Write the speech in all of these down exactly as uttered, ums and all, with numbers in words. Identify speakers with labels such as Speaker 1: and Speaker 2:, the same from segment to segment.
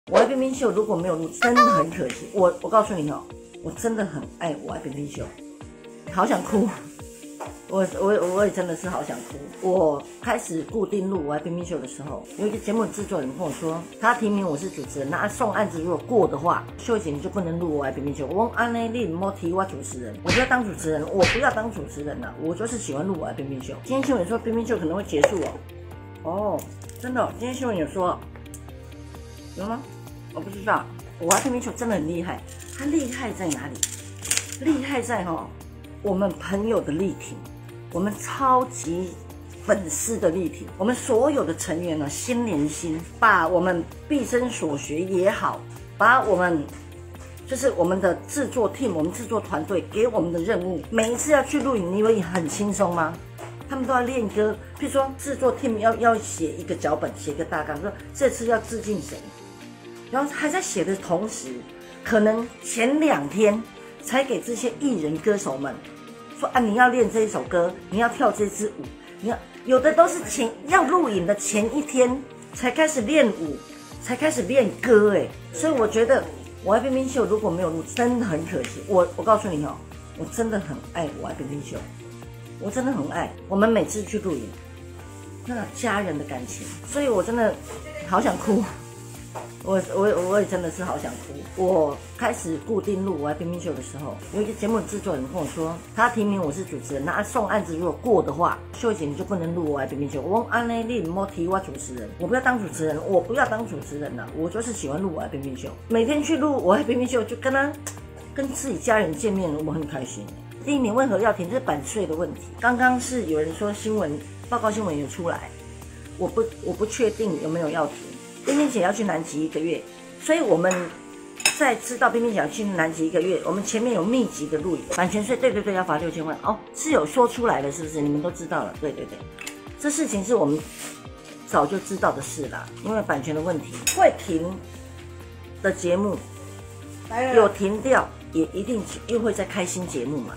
Speaker 1: 我爱冰冰秀如果没有录，真的很可惜。我我告诉你哦，我真的很爱我爱冰冰秀，好想哭。我我我也真的是好想哭。我开始固定录我爱冰冰秀的时候，有一个节目的制作人跟我说，他提名我是主持人，那送案子如果过的话，秀姐你就不能录我爱冰冰秀。我安内利莫提我主持人，我不要当主持人，我不要当主持人呐、啊，我就是喜欢录我爱冰冰秀。今天新闻说冰冰秀可能会结束哦，哦，真的、哦，今天新闻有说，有吗？我不知道。我爱冰冰秀真的很厉害，它厉害在哪里？厉害在哈、哦，我们朋友的力挺。我们超级粉丝的力挺，我们所有的成员呢心连心，把我们毕生所学也好，把我们就是我们的制作 team， 我们制作团队给我们的任务，每一次要去录影，你以为很轻松吗？他们都要练歌，譬如说制作 team 要要写一个脚本，写一个大纲，说这次要致敬谁，然后还在写的同时，可能前两天才给这些艺人歌手们。说啊，你要练这一首歌，你要跳这支舞，你要有的都是前要录影的前一天才开始练舞，才开始练歌哎，所以我觉得我爱冰冰秀如果没有录，真的很可惜。我我告诉你哦，我真的很爱我爱冰冰秀，我真的很爱。我们每次去录影，那个家人的感情，所以我真的好想哭。我我我也真的是好想哭。我开始固定录我爱冰冰秀的时候，有一个节目的制作人跟我说，他提名我是主持人，那送案子如果过的话，秀姐你就不能录我爱冰冰秀。我安内利莫提我主持人，我不要当主持人，我不要当主持人呐、啊，我就是喜欢录我爱冰冰秀。每天去录我爱冰冰秀，就跟他跟自己家人见面，我很开心。第一名为何要停？这是版税的问题。刚刚是有人说新闻报告新闻有出来，我不我不确定有没有要停。冰冰姐要去南极一个月，所以我们在知道冰冰姐要去南极一个月，我们前面有密集的录影，版权税，对对对，要罚六千万哦，是有说出来的，是不是？你们都知道了，对对对，这事情是我们早就知道的事啦，因为版权的问题会停的节目，有停掉，也一定又会再开新节目嘛。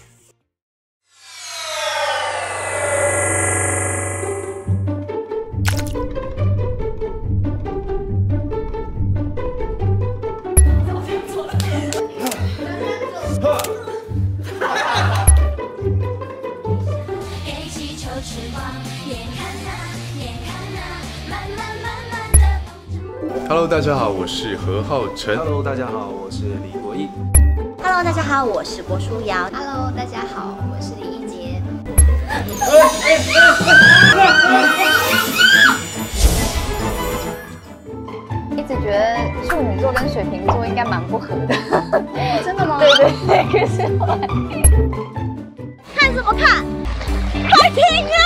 Speaker 2: Hello， 大家好，我是何浩晨。
Speaker 3: Hello， 大家好，我是李国毅。
Speaker 4: Hello， 大家好，我是郭书瑶。
Speaker 5: Hello， 大家好，我是李一洁。
Speaker 6: 一直觉得处女座跟水瓶座应该蛮不合的。
Speaker 5: 真的吗？
Speaker 6: 对对对，可是后来
Speaker 4: 看什么看？快听啊！